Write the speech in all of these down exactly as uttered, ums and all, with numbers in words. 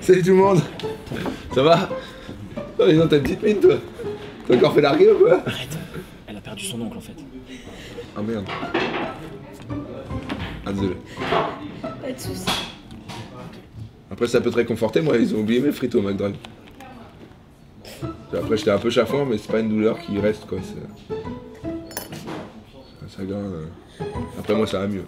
Salut tout le monde. Ça va? Oh, dis donc, t'as une petite mine toi. T'as encore fait larguer ou quoi? Arrête. Elle a perdu son oncle en fait. Ah merde. Ah désolé. Pas de soucis. Après ça peut te réconforter, moi ils ont oublié mes frites au McDonald's. Après j'étais un peu chafouin mais c'est pas une douleur qui reste quoi. Ça grince. Après moi ça va mieux.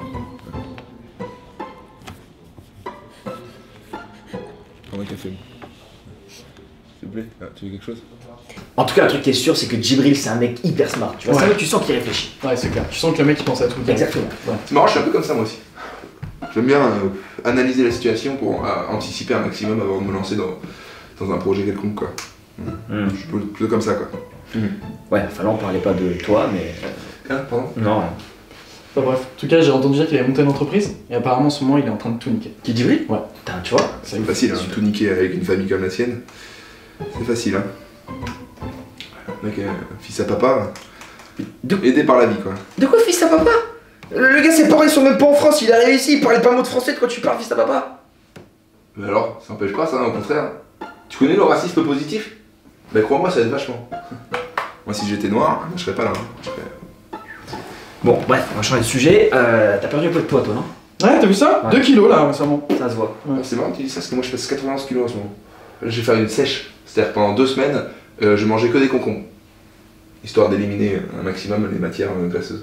Prends un café. S'il te plaît. Ah, tu veux quelque chose? En tout cas, un truc qui est sûr, c'est que Djibril, c'est un mec hyper smart. Tu vois, Ouais. c'est un mec, tu sens qu'il réfléchit. Ouais, c'est clair. Tu sens que le mec il pense à tout. Exactement. Ouais. C'est marrant, je suis un peu comme ça moi aussi. J'aime bien euh, analyser la situation pour euh, anticiper un maximum avant de me lancer dans, dans un projet quelconque quoi. Mm. Je suis plutôt plutôt comme ça quoi. Mm. Ouais, enfin là, on parlait pas de toi, mais. Ah, pardon. Non. Enfin bref, en tout cas, j'ai entendu dire qu'il avait monté une entreprise et apparemment, en ce moment, il est en train de tout niquer. Qui Djibril? Ouais. Putain, tu vois. C'est facile, hein, tout niquer avec une famille comme la sienne. C'est facile, hein. Mec, euh, fils à papa, De, aidé par la vie, quoi. de quoi fils à papa? Le, le gars, ses parents, ils sont même pas en France. Il est arrivé ici, il parlait pas un mot de français. De quoi tu parles, fils à papa? Mais alors, ça n'empêche pas ça, au contraire. Tu connais le racisme positif? Bah crois-moi, ça aide vachement. Moi, si j'étais noir, je serais pas là. Hein. Je serais... Bon, bref, on va changer de sujet. Euh, T'as perdu un peu de poids, toi, non? Ouais, t'as vu ça? Ouais. deux kilos là récemment. Ça se voit. Ouais. C'est marrant que tu dis ça, parce que moi, je pèse quatre-vingt-onze kilos en ce moment. Là, j'ai fait une sèche. C'est-à-dire que pendant deux semaines, euh, je mangeais que des concombres. Histoire d'éliminer un maximum les matières euh, graisseuses.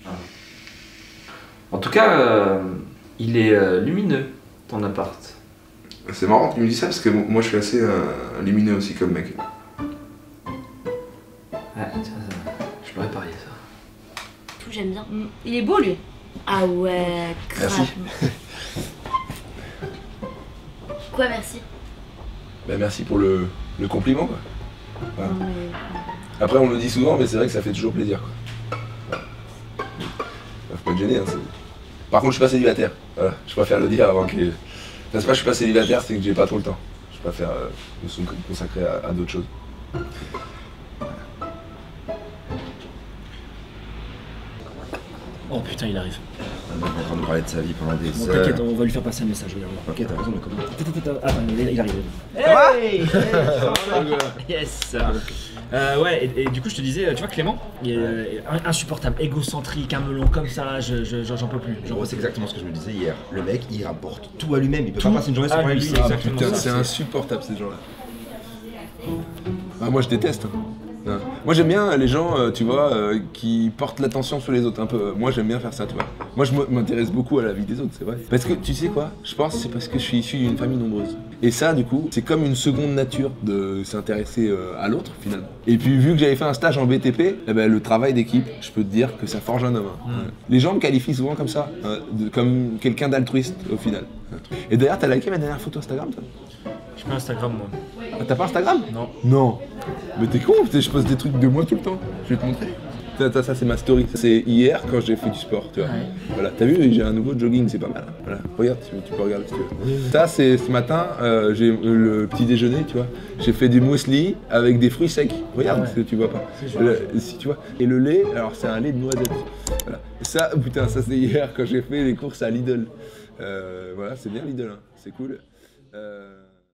En tout cas, euh, il est euh, lumineux, ton appart. C'est marrant que tu me dis ça, parce que moi, je suis assez euh, lumineux aussi comme mec. Ouais, ça, ça, je l'aurais parié, ça. Tout, j'aime bien. Mm. Il est beau lui. Ah ouais, grave. Merci. Quoi, merci? Bah merci pour le, le compliment quoi. Voilà. Non, mais- Après on le dit souvent mais c'est vrai que ça fait toujours plaisir quoi. Voilà. Faut pas te gêner hein, c'est- Par contre je suis pas célibataire. Voilà, je préfère le dire avant que. Enfin, c'est pas que je suis pas célibataire, c'est que j'ai pas trop le temps. Je préfère euh, me son- consacrer à, à d'autres choses. Oh putain, il arrive. On est en train de parler de sa vie pendant des Bon, heures. t'inquiète, on va lui faire passer un message. Regarde. Ok, t'as raison, mais comment? Attends, attends, attends, attends, il il arrive. Hey, Yes. Euh, ouais, et, et du coup, je te disais, tu vois, Clément, il est euh, insupportable, égocentrique, un melon comme ça, je, je, j'en peux plus. Genre, c'est exactement ce que je me disais hier. Le mec, il rapporte tout à lui-même. Il peut Tout pas passer une journée sans à parler de lui, lui. c'est Ah, exactement Putain, ça, c'est c'est- insupportable ces gens-là. Bah, moi je déteste. hein. Ouais. Moi j'aime bien les gens, euh, tu vois, euh, qui portent l'attention sur les autres un peu. Moi j'aime bien faire ça, tu vois. Moi je m'intéresse beaucoup à la vie des autres, c'est vrai. Parce que tu sais quoi, je pense que c'est parce que je suis issu d'une famille nombreuse. Et ça du coup, c'est comme une seconde nature de s'intéresser euh, à l'autre finalement. Et puis vu que j'avais fait un stage en B T P, eh ben, le travail d'équipe, je peux te dire que ça forge un homme. hein. Ouais. Les gens me qualifient souvent comme ça, euh, de- comme quelqu'un d'altruiste au final. Et d'ailleurs, t'as liké ma dernière photo Instagram toi? Je pas Instagram, moi. Ah, t'as pas Instagram? Non. Non. Mais t'es con, putain, je poste des trucs de moi tout le temps. Je vais te montrer. Ça, ça, ça, c'est ma story. Ça, c'est hier quand j'ai fait du sport, tu vois. Ouais. Voilà, t'as vu, j'ai un nouveau jogging, c'est pas mal. hein. Voilà, regarde, tu, tu peux regarder si tu veux. Ça, c'est ce matin, euh, j'ai euh, le petit déjeuner, tu vois. J'ai fait du muesli avec des fruits secs. Regarde, Ah ouais. si tu vois pas. C'est joli. Le- si tu vois. Et le lait, alors c'est un lait de noisette. Voilà. Ça, putain, ça c'est hier quand j'ai fait les courses à Lidl. Euh, voilà, c'est bien Lidl, hein. C'est cool. Euh...